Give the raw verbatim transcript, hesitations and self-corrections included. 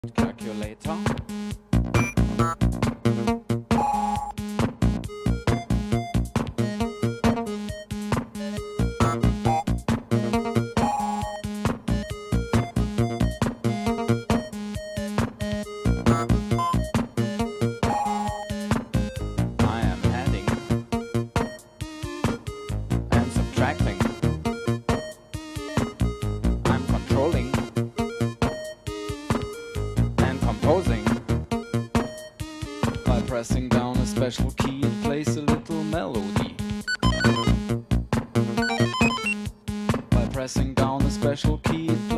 calculator. I am adding and subtracting. I'm controlling and composing. By pressing down a special key, it plays a little melody. By pressing down a special key, it